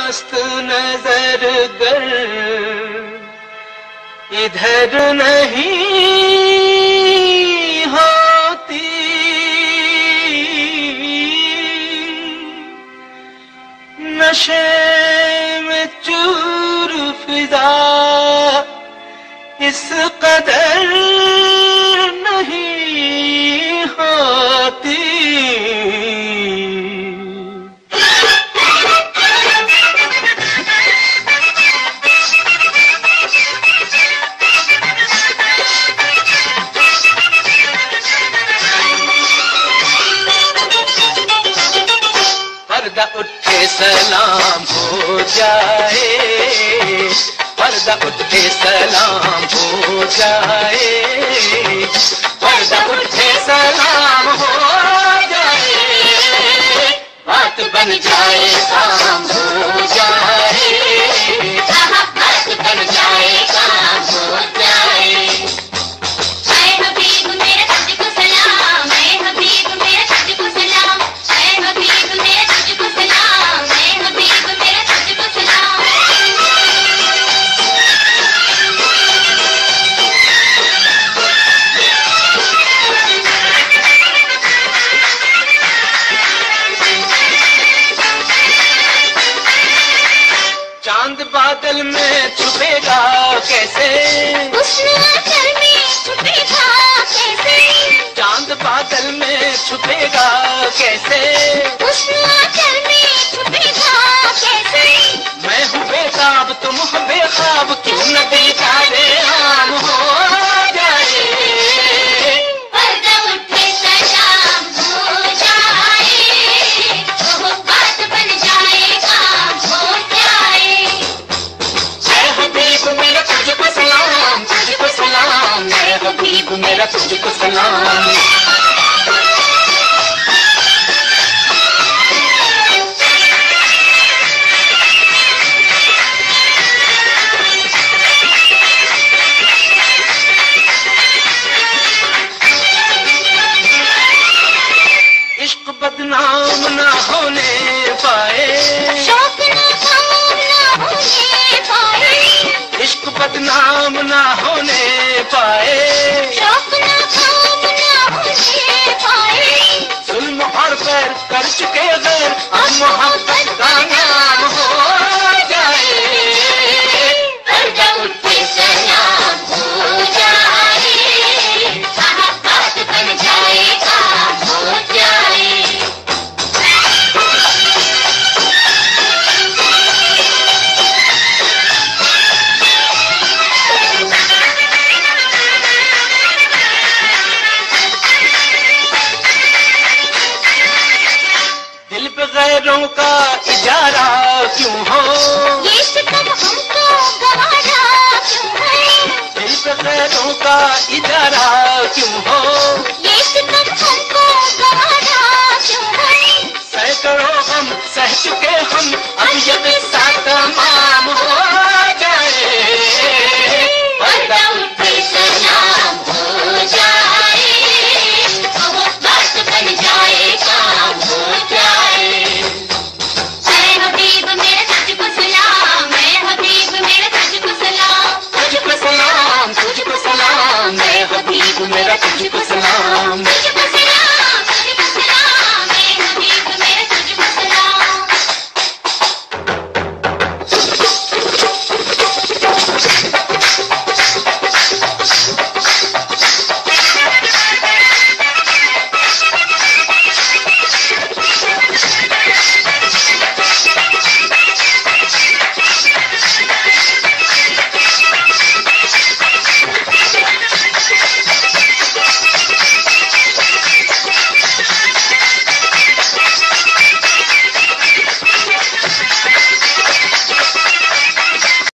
मस्त नजर गर इधर नहीं होती, नशे में चूर फिदा इस कदर नहीं होती। पर्दा उठे सलाम हो जाए, पर्दा उठे सलाम हो जाए, पर्दा उठे सलाम हो जाए, बात बन जाए काम हो जाए, बात बन जाए काम हो जाए। ऐ हबीब मेरे तुझको सलाम, ऐ हबीब मेरे तुझको सलाम, ऐ हबीब मेरे तुझको सलाम, ऐ हबीब मेरे तुझको सलाम। चांद बादल में छुपेगा कैसे, हुस्न आंचल में छुपेगा कैसे, चांद बादल में छुपेगा कैसे, हुस्न आंचल में छुपेगा कैसे। मैं हूँ बेताब तुम हो बेख्वाब, क्यों न दीदारे आम हो जाए, पर्दा उठे सलाम हो जाए, वो बात बन जाए काम हो जाए। ऐ हबीब मेरा तुझको सलाम, तुझको सलाम, ऐ हबीब मेरा तुझको सलाम। इश्क बदनाम ना होने पाए, शौक नाकाम ना होने पाए, इश्क बदनाम ना होने पाए, शौक नाकाम ना होने पाए। जुल्म और पैर कर चुके गैर अब मोहब्बत का नाम हो जाए, पर्दा उठे सलाम हो जाए, बात बन जाए काम हो जाए। दिल पे गैरों का इजारा क्यों हो, ये सितम हमको गवारा क्यों है, दिल पे गैरों का इजारा क्यों हो, ये सितम हमको गवारा क्यों है। सैकड़ों हम सह चुके